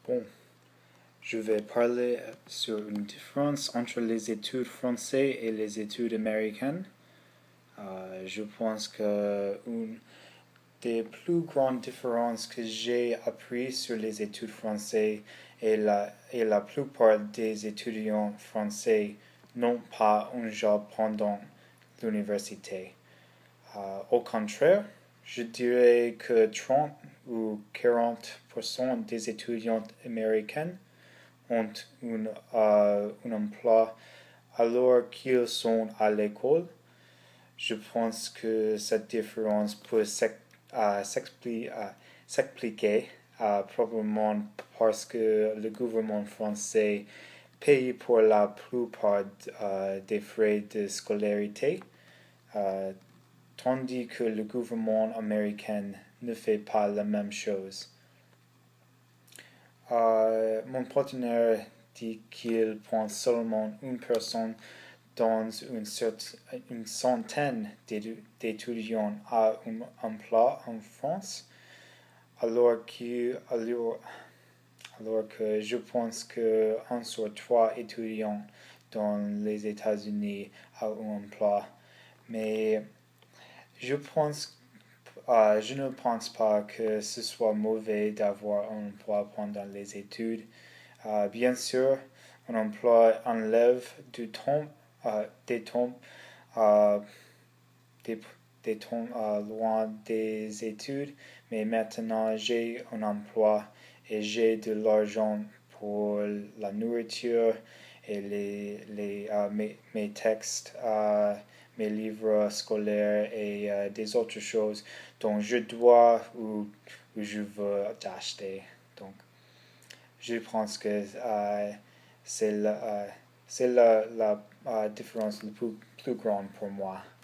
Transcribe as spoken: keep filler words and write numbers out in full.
Bon, je vais parler sur une différence entre les études françaises et les études américaines. Euh, je pense que une des plus grandes différences que j'ai apprises sur les études françaises est la, et la plupart des étudiants français n'ont pas un job pendant l'université. Euh, au contraire, je dirais que trente ou quarante pour cent des étudiants américains ont un, euh, un emploi alors qu'ils sont à l'école. Je pense que cette différence peut euh, s'expliquer euh, euh, probablement parce que le gouvernement français paye pour la plupart euh, des frais de scolarité, euh, tandis que le gouvernement américain ne fait pas la même chose. Euh, mon partenaire dit qu'il prend seulement une personne dans une, une centaine d'étudiants à un emploi en France, alors que, alors, alors que je pense qu'un sur trois étudiants dans les États-Unis a un emploi. Mais je pense Euh, je ne pense pas que ce soit mauvais d'avoir un emploi pendant les études. Euh, bien sûr, un emploi enlève du temps, euh, des temps, euh, des, des temps euh, loin des études, mais maintenant j'ai un emploi et j'ai de l'argent pour la nourriture et les, les, euh, mes, mes textes. Euh, mes livres scolaires et euh, des autres choses dont je dois ou, ou je veux acheter. Donc, je pense que euh, c'est la, euh, c'est la, la euh, différence la plus, plus grande pour moi.